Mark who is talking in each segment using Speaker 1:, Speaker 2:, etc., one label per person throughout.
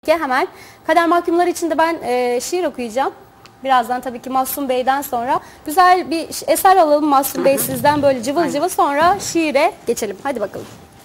Speaker 1: ki hemen Kader Mahkumları için de ben şiir okuyacağım. Birazdan tabii ki Mahsun Bey'den sonra güzel bir eser alalım Mahsun Bey sizden böyle cıvıl cıvıl, sonra şiire geçelim. Hadi bakalım.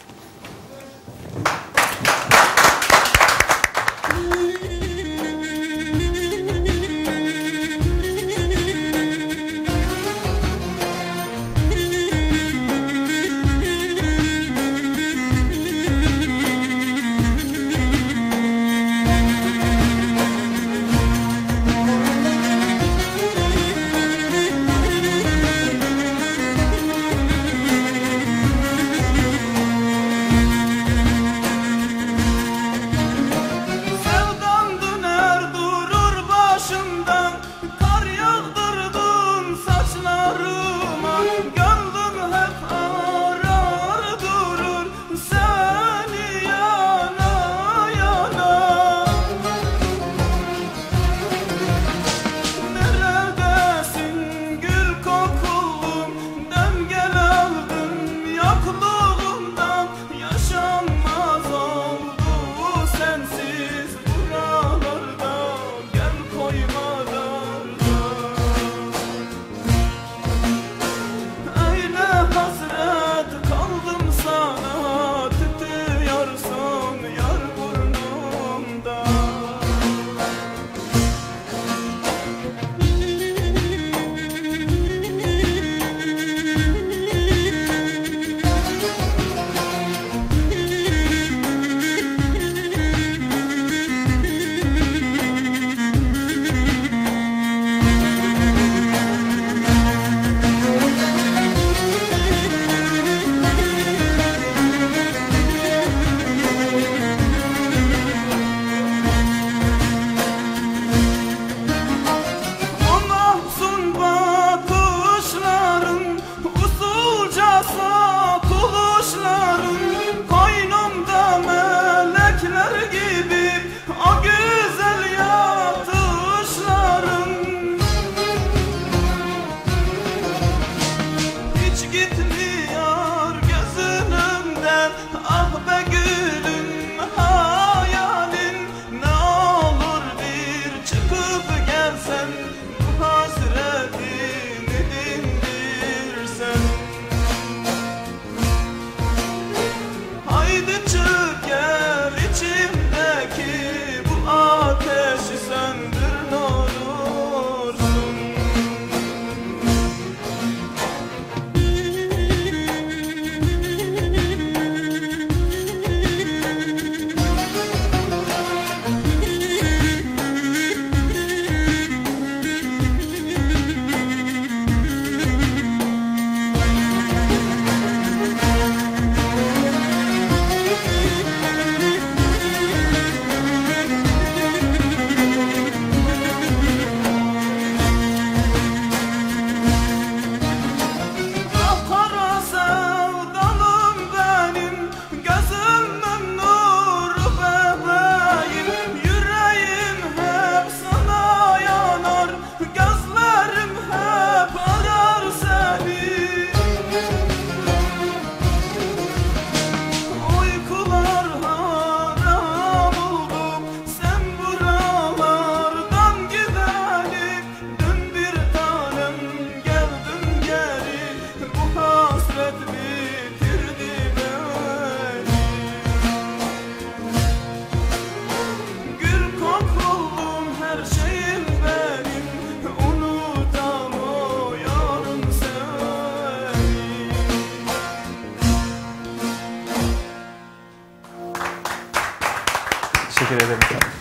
Speaker 2: Teşekkür ederim.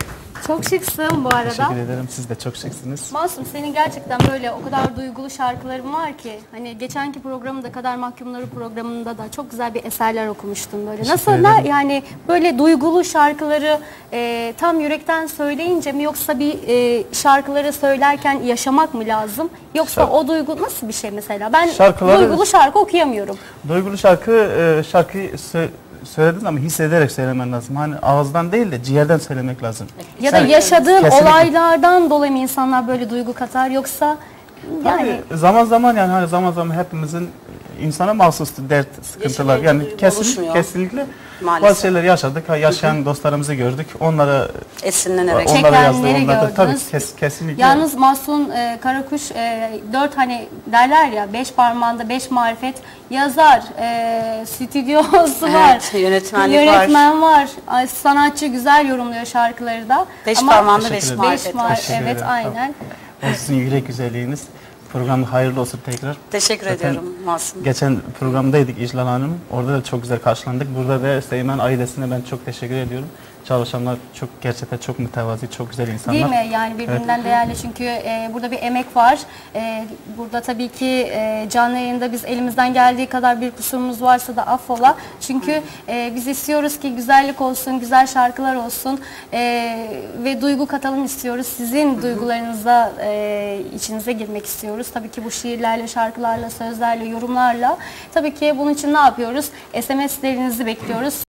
Speaker 1: Çok şıksın bu arada.
Speaker 2: Teşekkür ederim. Siz de çok şıksınız.
Speaker 1: Masum, senin gerçekten böyle o kadar duygulu şarkıların var ki. Hani geçenki programda, Kader Mahkumları programında da çok güzel bir eserler okumuştun böyle. Nasıl yani böyle duygulu şarkıları tam yürekten söyleyince mi, yoksa bir şarkıları söylerken yaşamak mı lazım? Yoksa o duygu nasıl bir şey mesela? Ben duygulu şarkı okuyamıyorum.
Speaker 2: Duygulu şarkıyı söyledin ama hissederek söylemen lazım. Hani ağızdan değil de ciğerden söylemek lazım.
Speaker 1: Ya da yaşadığın olaylardan dolayı mı insanlar böyle duygu katar, yoksa yani
Speaker 2: zaman zaman yani hani zaman zaman hepimizin insana mahsus dert, sıkıntılar. Yani
Speaker 3: oluşmuyor.
Speaker 2: kesinlikle
Speaker 3: Maalesef.
Speaker 2: bazı şeyler yaşadık. Yaşayan dostlarımızı gördük. Onlara
Speaker 3: Esinlenerek.
Speaker 2: onlara yazdık.
Speaker 1: Çekenleri
Speaker 2: Onlara tabii
Speaker 1: gördünüz.
Speaker 2: kesinlikle.
Speaker 1: Yalnız Mahsun Karakuş 4 hani derler ya 5 parmağında 5 marifet yazar, stüdyosu var, yönetmen var, sanatçı güzel yorumluyor şarkıları da.
Speaker 3: 5
Speaker 1: Ama
Speaker 3: parmağında 5
Speaker 2: Teşekkür
Speaker 3: marifet var.
Speaker 2: Teşekkür
Speaker 1: Evet
Speaker 2: ederim.
Speaker 1: aynen.
Speaker 2: O sizin yürek güzelliğiniz. Program hayırlı olsun tekrar.
Speaker 3: Teşekkür
Speaker 2: Zaten
Speaker 3: ediyorum Mahsun.
Speaker 2: Geçen programdaydık İclal Hanım. Orada da çok güzel karşılandık. Burada da Seymen ailesine ben çok teşekkür ediyorum. Çalışanlar gerçekten çok mütevazi, çok güzel insanlar.
Speaker 1: Değil mi? Yani birbirinden değerli çünkü burada bir emek var. Burada tabii ki canlı yayında biz elimizden geldiği kadar bir kusurumuz varsa da affola. Çünkü biz istiyoruz ki güzellik olsun, güzel şarkılar olsun ve duygu katalım istiyoruz. Sizin duygularınıza içinize girmek istiyoruz. Tabii ki bu şiirlerle, şarkılarla, sözlerle, yorumlarla. Tabii ki bunun için ne yapıyoruz? SMS'lerinizi bekliyoruz.